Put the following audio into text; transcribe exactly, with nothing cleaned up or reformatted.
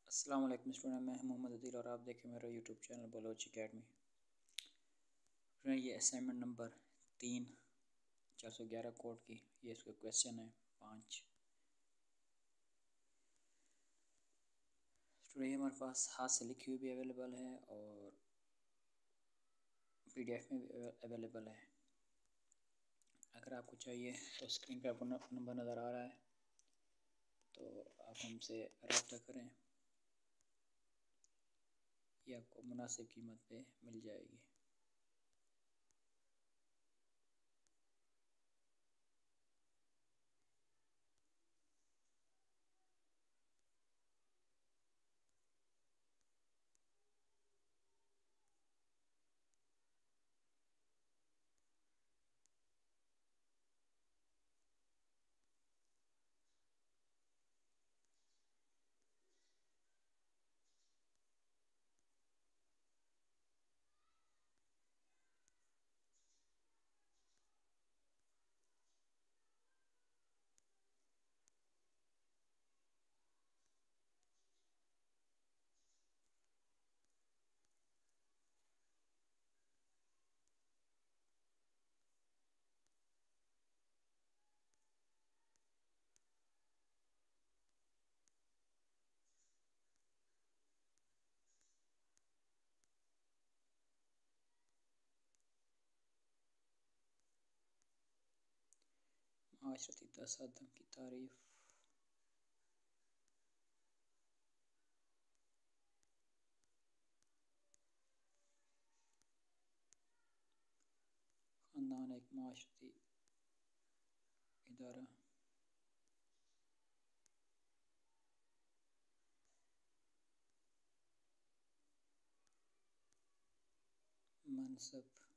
अस्सलाम वालेकुम स्टूडेंट, मैं मोहम्मद अदील और आप देखें मेरा यूट्यूब चैनल बलोच अकेडमी। ये असाइनमेंट नंबर तीन चार सौ ग्यारह कोड की ये इसका क्वेश्चन है पाँच। स्टूडेंट हमारे पास हाथ से लिखी हुई भी अवेलेबल है और पीडीएफ में भी अवेलेबल है। अगर आपको चाहिए तो स्क्रीन पर आपको नंबर नज़र आ रहा है, तो आप हमसे रब्ता करें, ये आपको मुनासिब कीमत पे मिल जाएगी। माशरती तसद्दुम की तारीफ। ख़ानदान एक माशरती इदारा मनसब